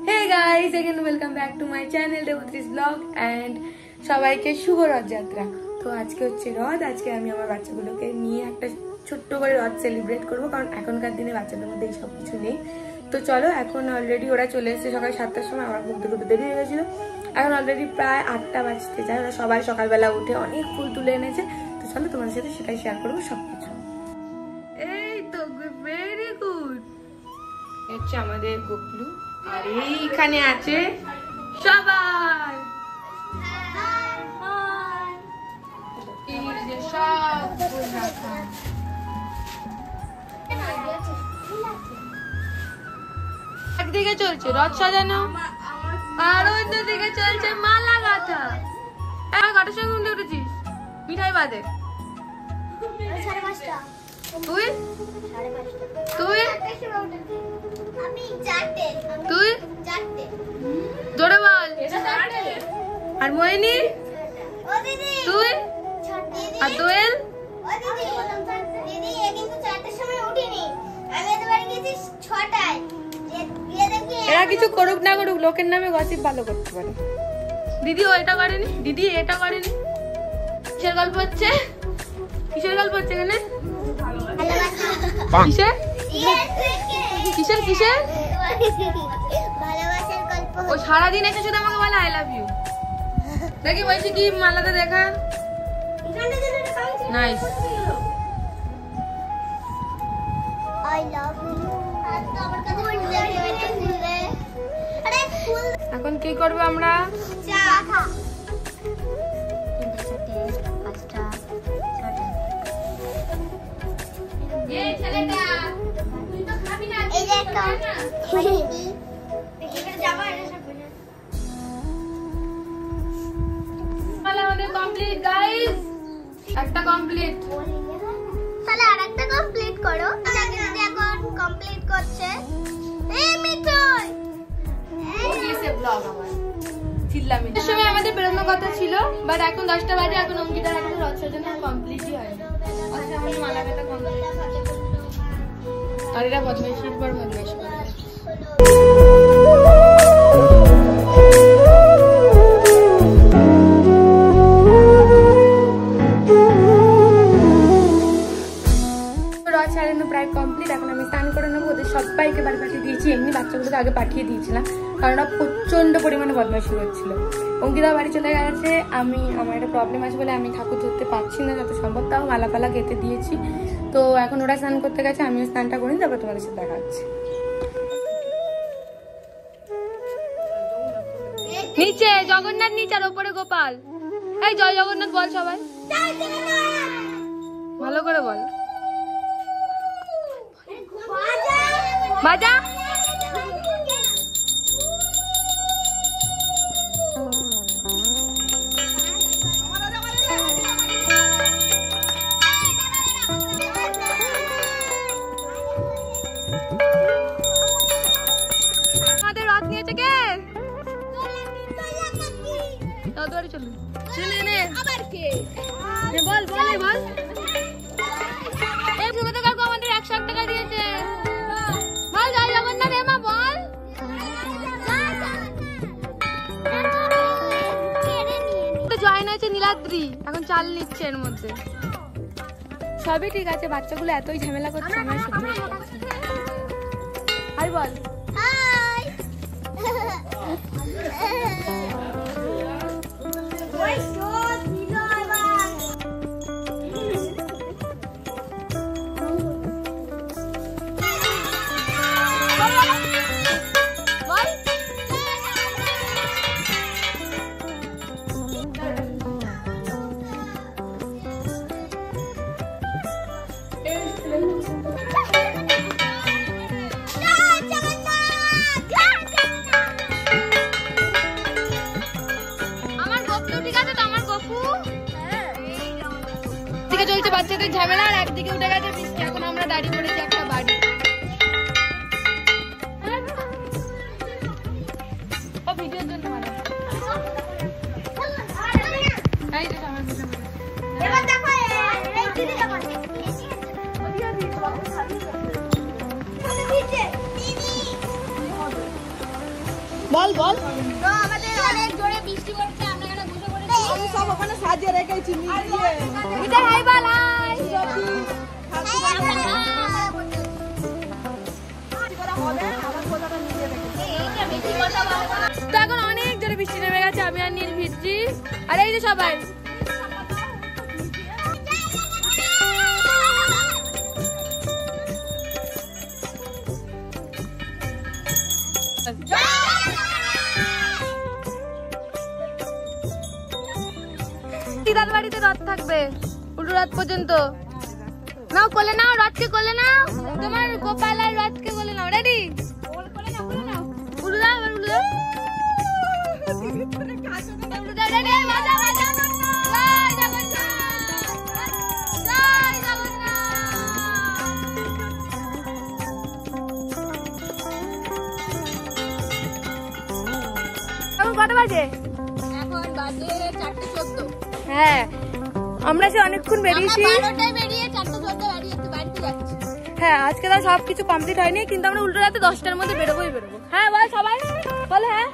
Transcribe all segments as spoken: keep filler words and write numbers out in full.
Hey guys, again welcome back to my channel Devotris Vlog and সবাইকে শুভ রথযাত্রা। তো আজকে হচ্ছে রথ। আজকে আমি আমার বাচ্চাগুলোকে নিয়ে একটা ছোট্ট করে রথ সেলিব্রেট করব, কারণ এখনকার দিনে বাচ্চাদের মধ্যে এই সব কিছু নেই। তো চলো, এখন অলরেডি ওরা চলে এসেছে সকাল সাতটার সময়। আমার ঘুম থেকে দেরি হয়ে গেছিলো, এখন অলরেডি প্রায় আটটা বাজতে যায়। ওরা সবাই সকালবেলা উঠে অনেক ফুল তুলে এনেছে। তো চলো, তোমাদের সাথে সেটাই শেয়ার করবো সবকিছু। এই তো ভেরি গুড, হচ্ছে আমাদের গোপলু। আর এইখানে আছে সবাই, একদিকে চলছে রথ সাজানো আর অন্যদিকে চলছে মালা গাঁথা। কটার সঙ্গে ঘুমতে উঠেছিস? মিঠাই বাদে তুই তুই তুই জোরে বল। আর মোহিনী তুই আর দোয়েল? এরা কিছু করুক না করুক, লোকের নামে গসিপ ভালো করতে পারে। দিদি ও এটা করেনি, দিদি এটা করেনি। কিসের গল্প হচ্ছে? কিসের গল্প হচ্ছে এখানে? কিসের কিসের কিসের ও সারাদিন এসে শুধু আমাকে বলে আই লাভ ইউ। দেখি বলছি কি মালাটা দেখা। Nice, I love you. এখন কি করবো আমরা? আমাদের কমপ্লিট গাইস, একটা কমপ্লিট। তাহলে আরেকটা কমপ্লিট করো। দিদি এখন কমপ্লিট করছে। এই মিঠুই ওইসে ব্লগ আমার চিল্লামি। এই সময় আমাদের বেরোনোর কথা ছিল, বাট এখন দশটা বাজে, এখন অঙ্কিতার এখন রথ সাজানো কমপ্লিটই হয়নি। আচ্ছা, আমি মালা গাঁথা কমপ্লিট। আর এরা বদমাইশির পর বদমাইশি করে। প্রায় কমপ্লিট। এখন আমি স্নান করে নেবো। ওদের সবাইকে বাড়ি পাঠিয়ে দিয়েছি, এমনি বাচ্চাগুলোকে আগে পাঠিয়ে দিয়েছিলাম, কারণ ওরা প্রচন্ড পরিমাণে বদমাইশি করছিল। অঙ্কিতা বাড়ি চলে গেছে। আমি আমার একটা প্রবলেম আছে বলে আমি ঠাকুর ধরতে পারছি না যত সম্ভব, তাও মালা পালা গেঁথে দিয়েছি। তো এখন ওরা স্নান করতে গেছে, আমিও স্নানটা করি, তারপর তোমাদের সাথে দেখা হচ্ছে। নিচে জগন্নাথ, নিচে আর ওপরে গোপাল। এই জয় জগন্নাথ বল সবাই, ভালো করে বল। বাজা আমাদের রথ নিয়েছে কে? চলুন আবার কে বল বল বল। এই সুমিতা কাকু আমাদের একশো টাকা দিয়েছে। বল জয় জগন্নাথ এমা বল। জয়েন হয়েছে নীলাদ্রি, এখন চাল নিচ্ছে এর মধ্যে। সবই ঠিক আছে, বাচ্চাগুলো এতই ঝামেলা করছে আমার শুধু। হাই বল। হাই চলছে বাচ্চাদের ঝামেলা, আর একদিকে উঠে গেছে বৃষ্টি। এখন আমরা দাঁড়িয়ে পড়েছি একটা বাড়ি। ও ভিডিওর জন্য এবার দেখো এই দিদি দেখো দিদি বল বল। তো আমাদের অনেক জোরে বৃষ্টি পড়ছে, আমরা এখানে বসে পড়েছি। আমি সব ওখানে সাজিয়ে রেখেছি নিয়ে দিয়ে। এটা হাই বল হাই। তো এখন অনেক জোরে বৃষ্টি নেমে গেছে, আমি আর নীল ভিজছি। আর এই যে সবাই দিদার বাড়িতে রথ থাকবে উল্টো রাত পর্যন্ত। নাও কোলে নাও, রথকে কোলে নাও, তোমার গোপালার রথকে কোলে নাও। রেডি? উল্টো দাও, এবার উল্টো দাও। উল্টো দাও, রেডি? বাজা, বাজা। জয় জগন্নাথ, জয় জগন্নাথ। এখন কটা বাজে? এখন বাজে চারটে চোদ্দ। হ্যাঁ, আমরা সে অনেকক্ষণ বেরিয়েছি। বারোটায় বেরিয়ে চারটে চোদ্দ বাড়ি একটু বাড়িতে যাচ্ছি। হ্যাঁ, আজকে তো সবকিছু কমপ্লিট হয়নি, কিন্তু আমরা উল্টো রাতে দশটার মধ্যে বেরোবোই বেরোবো। হ্যাঁ বল সবাই, বল হ্যাঁ।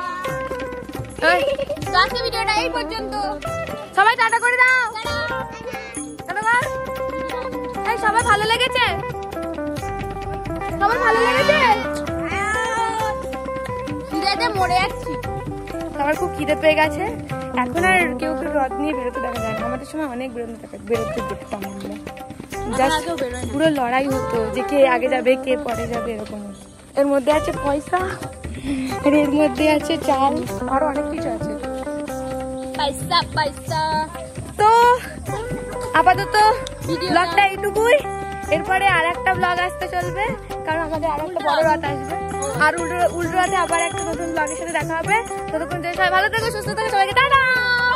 তো আজকে ভিডিওটা এই পর্যন্ত। সবাই টাটা করে দাও। টাটা বল। এই সবাই ভালো লেগেছে? সবার ভালো লেগেছে? খিদেতে মরে যাচ্ছি। আমার খুব খিদে পেয়ে গেছে। এখন আর কেউ কেউ রথ নিয়ে বেরোতে দেখা যায় না। আমাদের সময় অনেক বেরোতে দেখা বেরোতে দেখতাম আমরা। জাস্ট পুরো লড়াই হতো যে কে আগে যাবে কে পরে যাবে, এরকম হতো। এর মধ্যে আছে পয়সা, আর এর মধ্যে আছে চাল, আরো অনেক কিছু আছে। পয়সা পয়সা। তো আপাতত ব্লগটা এইটুকুই। এরপরে আর একটা ব্লগ আসতে চলবে, কারণ আমাদের আর একটা বড় রাত আসবে। আর উল্টো উল্টো রাতে আবার একটা নতুন ব্লগের সাথে দেখা হবে। ততক্ষণ সবাই ভালো থেকো, সুস্থ থেকো, সবাইকে টাটা।